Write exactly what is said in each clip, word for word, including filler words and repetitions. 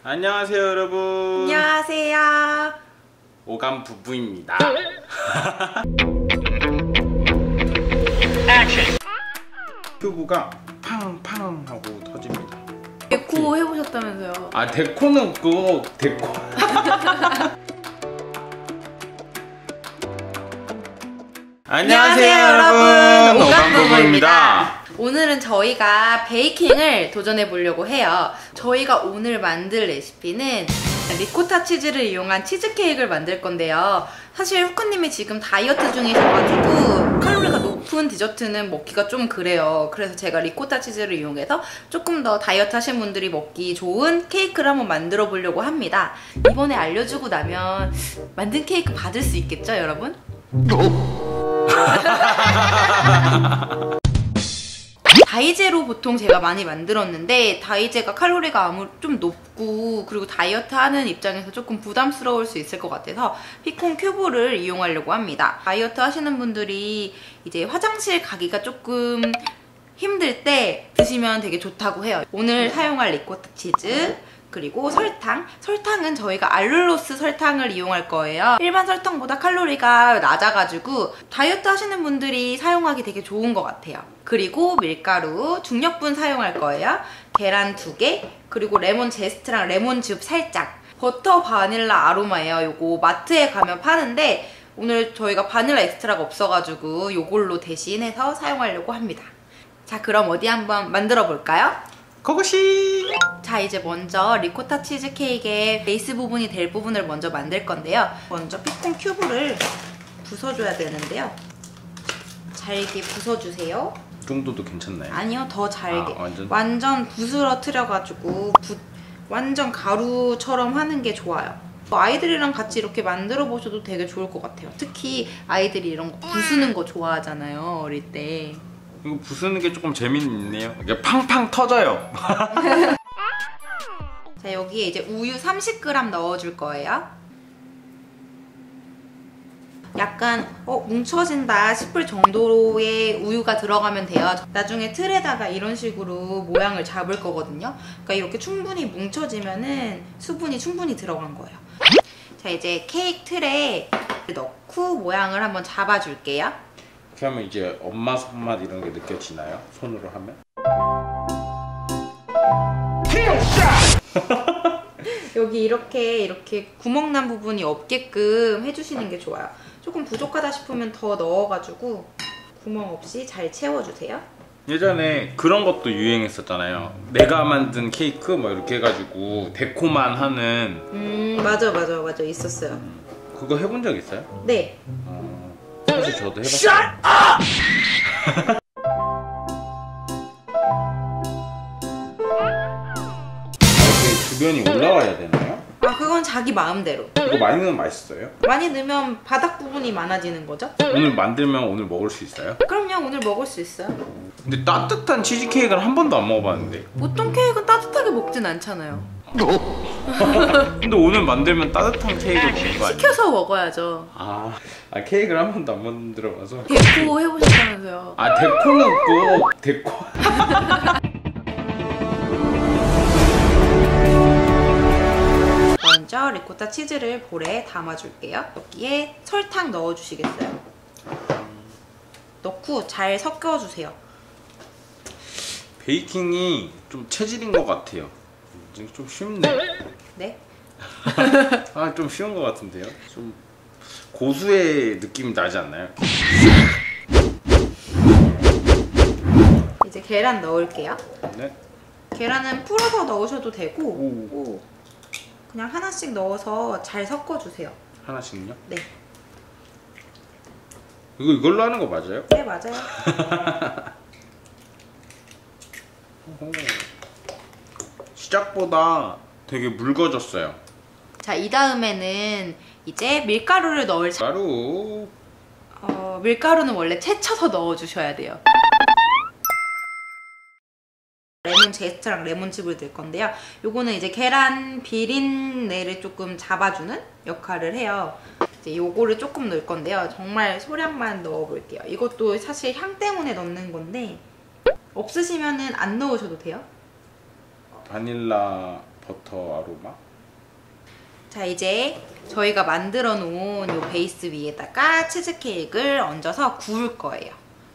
안녕하세요 여러분. 안녕하세요. 오감 부부입니다. 큐브가 팡팡 하고 터집니다. 데코 해보셨다면서요? 아 데코는 그거 데코. 안녕하세요 여러분, 오감 부부입니다. 오늘은 저희가 베이킹을 도전해 보려고 해요. 저희가 오늘 만들 레시피는 리코타 치즈를 이용한 치즈케이크를 만들 건데요. 사실 후크님이 지금 다이어트 중이셔가지고 칼로리가 높은 디저트는 먹기가 좀 그래요. 그래서 제가 리코타 치즈를 이용해서 조금 더 다이어트 하신 분들이 먹기 좋은 케이크를 한번 만들어 보려고 합니다. 이번에 알려주고 나면 만든 케이크 받을 수 있겠죠, 여러분? 다이제로 보통 제가 많이 만들었는데 다이제가 칼로리가 아무 좀 높고 그리고 다이어트 하는 입장에서 조금 부담스러울 수 있을 것 같아서 피콘 큐브를 이용하려고 합니다. 다이어트 하시는 분들이 이제 화장실 가기가 조금 힘들 때 드시면 되게 좋다고 해요. 오늘 사용할 리코타 치즈 그리고 설탕. 설탕은 저희가 알룰로스 설탕을 이용할 거예요. 일반 설탕보다 칼로리가 낮아가지고 다이어트 하시는 분들이 사용하기 되게 좋은 것 같아요. 그리고 밀가루, 중력분 사용할 거예요. 계란 두 개, 그리고 레몬 제스트랑 레몬즙 살짝. 버터 바닐라 아로마예요. 요거 마트에 가면 파는데 오늘 저희가 바닐라 엑스트라가 없어가지고 요걸로 대신해서 사용하려고 합니다. 자, 그럼 어디 한번 만들어 볼까요? 고고씨! 자, 이제 먼저 리코타 치즈 케이크의 베이스 부분이 될 부분을 먼저 만들 건데요. 먼저 피콘 큐브를 부숴줘야 되는데요. 잘게 부숴주세요. 이 정도도 괜찮나요? 아니요, 더 잘게. 아, 완전? 완전 부스러뜨려가지고 부, 완전 가루처럼 하는 게 좋아요. 아이들이랑 같이 이렇게 만들어 보셔도 되게 좋을 것 같아요. 특히 아이들이 이런 거 부수는 거 좋아하잖아요, 어릴 때. 이거 부수는 게 조금 재밌네요. 이게 팡팡 터져요. 자, 여기에 이제 우유 삼십 그램 넣어줄 거예요. 약간 어 뭉쳐진다 싶을 정도의 우유가 들어가면 돼요. 나중에 틀에다가 이런 식으로 모양을 잡을 거거든요. 그러니까 이렇게 충분히 뭉쳐지면은 수분이 충분히 들어간 거예요. 자, 이제 케이크 틀에 넣고 모양을 한번 잡아줄게요. 그렇게 하면 이제 엄마 손맛 이런 게 느껴지나요? 손으로 하면? 여기 이렇게 이렇게 구멍 난 부분이 없게끔 해주시는 게 좋아요. 조금 부족하다 싶으면 더 넣어가지고 구멍 없이 잘 채워주세요. 예전에 그런 것도 유행했었잖아요. 내가 만든 케이크 뭐 이렇게 해가지고 데코만 하는. 음, 맞아 맞아 맞아 있었어요. 음, 그거 해본 적 있어요? 네. 어, 사실 저도 해봤어요. 주변이 올라와야 되나요? 아, 그건 자기 마음대로. 이거 많이 넣으면 맛있어요? 많이 넣으면 바닥 부분이 많아지는 거죠? 오늘 만들면 오늘 먹을 수 있어요? 그럼요, 오늘 먹을 수 있어요. 근데 따뜻한 치즈케이크는 한 번도 안 먹어봤는데. 보통 케이크는 따뜻하게 먹진 않잖아요. 근데 오늘 만들면 따뜻한 케이크를 먹는 거 아니에요? 시켜서 먹어야죠. 아, 아 케이크를 한 번도 안 만들어봐서. 데코 해보셨다면서요? 아 데코는 그 데코. 먼저 리코타 치즈를 볼에 담아줄게요. 여기에 설탕 넣어주시겠어요? 넣고 잘 섞어주세요. 베이킹이 좀 체질인 것 같아요. 좀 쉽네. 네? 아, 좀 쉬운 것 같은데요? 좀 고수의 느낌이 나지 않나요? 이제 계란 넣을게요. 네. 계란은 풀어서 넣으셔도 되고 오. 오, 그냥 하나씩 넣어서 잘 섞어주세요. 하나씩요? 네. 이거 이걸로 하는 거 맞아요? 네, 맞아요. 시작보다 되게 묽어졌어요. 자, 이 다음에는 이제 밀가루를 넣을 차... 가루. 어, 밀가루는 원래 채쳐서 넣어주셔야 돼요. 레몬 제스트랑 레몬즙을 넣을 건데요. 요거는 이제 계란 비린내를 조금 잡아주는 역할을 해요. 이제 요거를 조금 넣을 건데요. 정말 소량만 넣어볼게요. 이것도 사실 향 때문에 넣는 건데 없으시면은 안 넣으셔도 돼요. 바닐라 버터 아로마. 자, 이제 저희가 만들어 놓은 이 베이스 위에다가 치즈케이크를 얹어서 구울 거예요.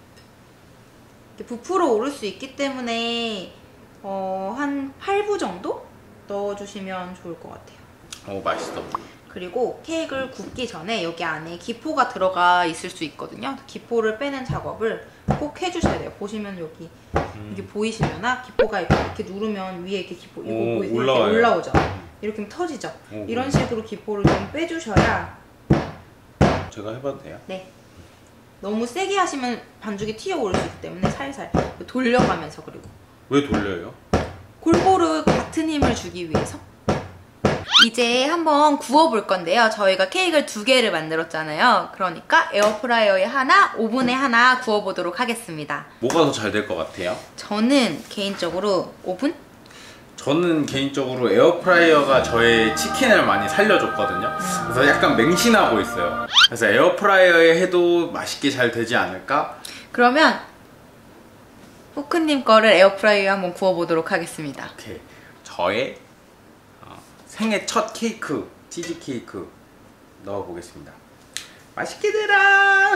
부풀어 오를 수 있기 때문에 어, 한 팔 부 정도 넣어주시면 좋을 것 같아요. 오, 맛있어. 그리고 케이크를 굽기 전에 여기 안에 기포가 들어가 있을 수 있거든요. 기포를 빼는 작업을 꼭 해주셔야 돼요. 보시면 여기 음. 이게 보이시려나? 기포가 이렇게, 이렇게 누르면 위에 이렇게 기포 이거 오, 보이세요? 올라와요. 이렇게 올라오죠. 이렇게 하면 터지죠. 오, 이런 식으로 기포를 좀 빼주셔야. 제가 해봐도 돼요? 네. 너무 세게 하시면 반죽이 튀어오를 수 있기 때문에 살살 돌려가면서. 그리고 왜 돌려요? 골고루 같은 힘을 주기 위해서. 이제 한번 구워볼 건데요. 저희가 케이크를 두 개를 만들었잖아요. 그러니까 에어프라이어에 하나, 오븐에 하나 구워보도록 하겠습니다. 뭐가 더 잘 될 것 같아요? 저는 개인적으로 오븐? 저는 개인적으로 에어프라이어가 저의 치킨을 많이 살려줬거든요. 그래서 약간 맹신하고 있어요. 그래서 에어프라이어에 해도 맛있게 잘 되지 않을까? 그러면 후크님 거를 에어프라이어에 한번 구워보도록 하겠습니다. 오케이. 저의 어, 생애 첫 케이크, 치즈 케이크 넣어보겠습니다. 맛있게 되라!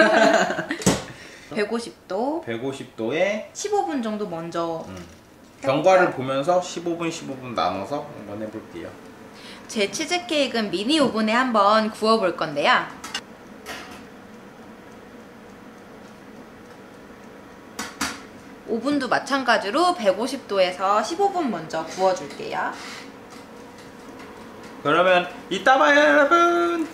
백오십 도 백오십 도에 십오 분 정도 먼저 음. 경과를 보면서 십오 분, 십오 분 나눠서 한번 해볼게요. 제 치즈케이크는 미니 오븐에 한번 구워볼 건데요. 오븐도 마찬가지로 백오십 도에서 십오 분 먼저 구워줄게요. 그러면 이따 봐요, 여러분!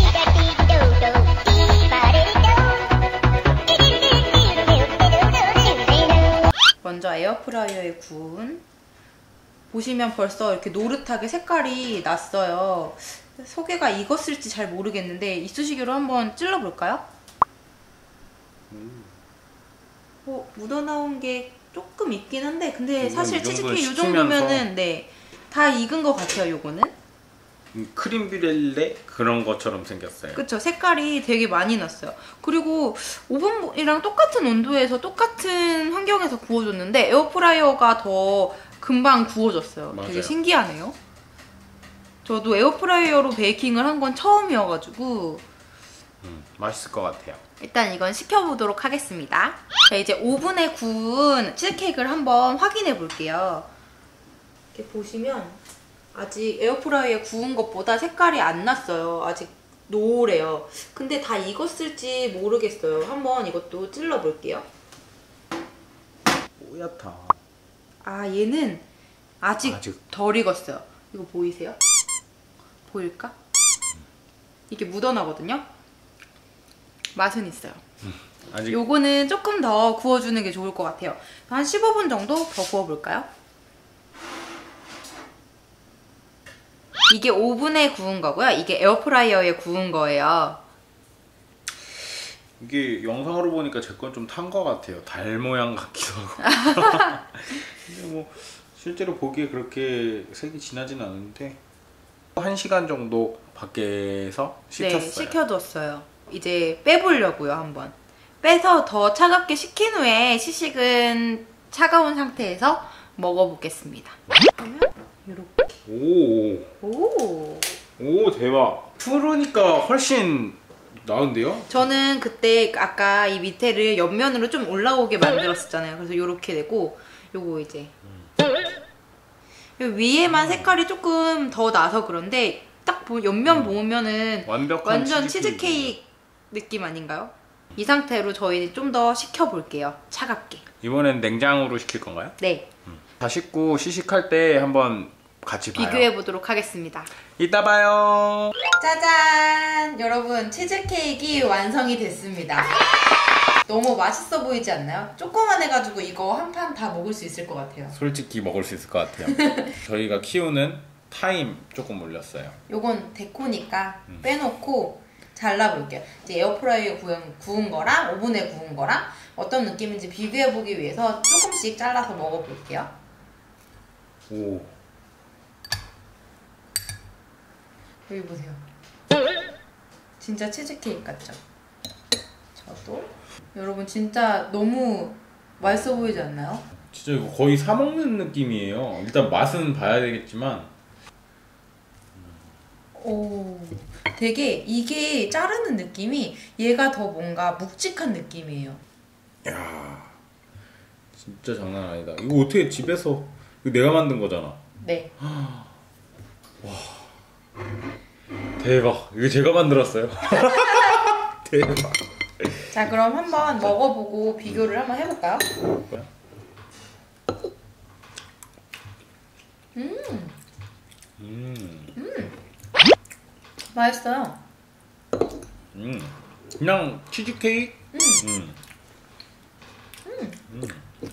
먼저 에어프라이어에 구운, 보시면 벌써 이렇게 노릇하게 색깔이 났어요. 소개가 익었을지 잘 모르겠는데 이쑤시개로 한번 찔러볼까요? 음. 어, 묻어나온 게 조금 있긴 한데 근데 이건 사실 이 정도 치즈케이크 이 식히면서. 정도면은 네, 다 익은 것 같아요. 요거는 음, 크림 뷰렐레 그런 것처럼 생겼어요. 그쵸, 색깔이 되게 많이 났어요. 그리고 오븐이랑 똑같은 온도에서 똑같은 환경에서 구워줬는데 에어프라이어가 더 금방 구워졌어요. 맞아요. 되게 신기하네요. 저도 에어프라이어로 베이킹을 한 건 처음이어가지고 음, 맛있을 것 같아요. 일단 이건 식혀보도록 하겠습니다. 자, 이제 오븐에 구운 치즈케이크를 한번 확인해 볼게요. 이렇게 보시면 아직 에어프라이어에 구운 것보다 색깔이 안 났어요. 아직 노래요. 근데 다 익었을지 모르겠어요. 한번 이것도 찔러 볼게요. 뽀얗다. 아, 얘는 아직, 아직. 덜 익었어요. 이거 보이세요? 보일까? 이게 묻어나거든요? 맛은 있어요. 아직. 요거는 조금 더 구워주는 게 좋을 것 같아요. 한 십오 분 정도 더 구워볼까요? 이게 오븐에 구운 거고요. 이게 에어프라이어에 구운 거예요. 이게 영상으로 보니까 제 건 좀 탄 것 같아요. 달 모양 같기도 하고. 근데 뭐 실제로 보기에 그렇게 색이 진하진 않은데 한 시간 정도 밖에서 식혔어요. 네, 식혀뒀어요. 이제 빼보려고요, 한번. 빼서 더 차갑게 식힌 후에 시식은 차가운 상태에서 먹어보겠습니다. 그러면 이렇게. 오, 오. 오 대박. 풀으니까 훨씬 나은데요? 저는 그때 아까 이 밑에를 옆면으로 좀 올라오게 만들었었잖아요. 그래서 이렇게 되고 요거 이제 요 위에만 색깔이 조금 더 나서 그런데 딱 보, 옆면 음. 보면은 완벽한 완전 치즈케이크. 치즈케이크 느낌 아닌가요? 이 상태로 저희 좀 더 식혀볼게요. 차갑게. 이번엔 냉장으로 식힐 건가요? 네. 음. 다 식고 시식할 때 한번 같이 봐요. 비교해보도록 하겠습니다. 이따 봐요. 짜잔! 여러분, 치즈케이크가 완성이 됐습니다. 너무 맛있어 보이지 않나요? 조그만해가지고 이거 한 판 다 먹을 수 있을 것 같아요. 솔직히 먹을 수 있을 것 같아요. 저희가 키우는 타임 조금 올렸어요. 요건 데코니까 음. 빼놓고 잘라볼게요. 이제 에어프라이어에 구운, 구운 거랑 오븐에 구운 거랑 어떤 느낌인지 비교해보기 위해서 조금씩 잘라서 먹어볼게요. 오. 여기 보세요. 진짜 치즈케이크 같죠? 저도. 여러분 진짜 너무 맛있어 보이지 않나요? 진짜 이거 거의 사 먹는 느낌이에요. 일단 맛은 봐야 되겠지만. 오, 되게 이게 자르는 느낌이 얘가 더 뭔가 묵직한 느낌이에요. 야, 진짜 장난 아니다. 이거 어떻게 집에서 이거 내가 만든 거잖아. 네. 와, 대박. 이거 제가 만들었어요. 대박. 자, 그럼 한번 먹어보고 비교를 한번 해볼까요? 음, 음, 음, 맛있어요. 음, 그냥 치즈 케이크. 음, 음, 음, 음,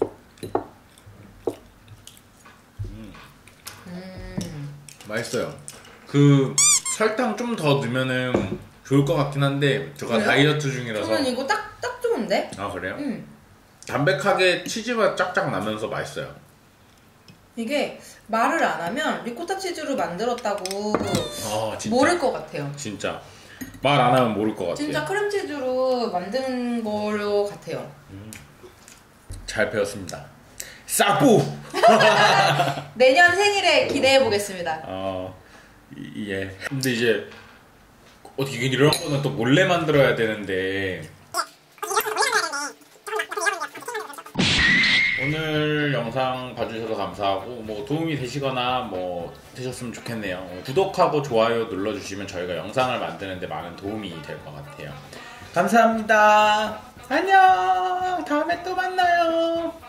음. 맛있어요. 그 설탕 좀 더 넣으면은 좋을 것 같긴 한데 제가 그래요? 다이어트 중이라서. 저는 이거 딱, 딱 좋은데? 아 그래요? 음. 담백하게 치즈가 쫙쫙 나면서 맛있어요. 이게 말을 안 하면 리코타 치즈로 만들었다고 아 진짜. 모를 것 같아요. 진짜 말 안 하면 모를 것 같아요. 진짜 크림치즈로 만든 거로 같아요. 음. 잘 배웠습니다. 싸뿌. 내년 생일에 기대해 보겠습니다. 어, 이- 예. 근데 이제 어떻게 이런 거는 또 몰래 만들어야 되는데 오늘 영상 봐주셔서 감사하고 뭐 도움이 되시거나 뭐 되셨으면 좋겠네요. 어, 구독하고 좋아요 눌러주시면 저희가 영상을 만드는데 많은 도움이 될 것 같아요. 감사합니다. 안녕. 다음에 또 만나요.